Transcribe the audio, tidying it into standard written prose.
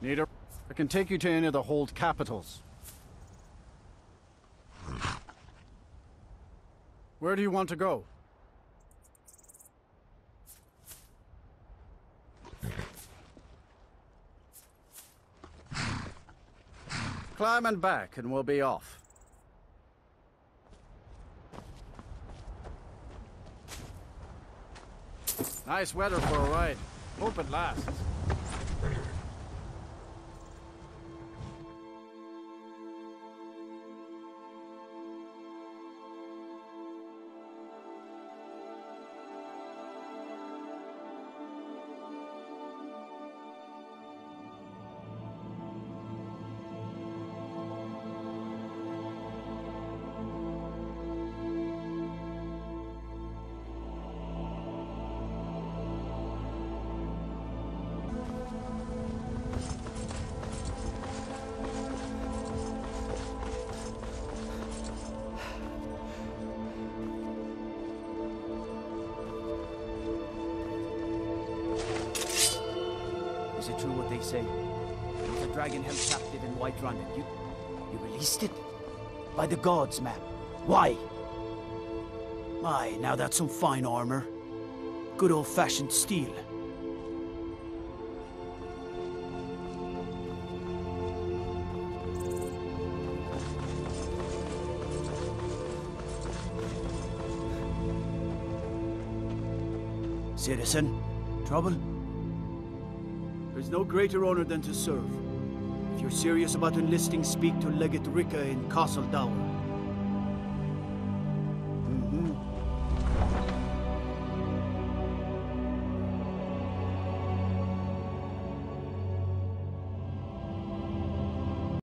Need a... I can take you to any of the hold capitals. Where do you want to go? Climb and back, and we'll be off. Nice weather for a ride. Hope it lasts. Is it true what they say? There was a dragon held captive in Whiterun and you released it? By the gods, man. Why? My, now that's some fine armor. Good old-fashioned steel. Citizen, trouble? There's no greater honor than to serve. If you're serious about enlisting, speak to Legate Ricca in Castle Dower.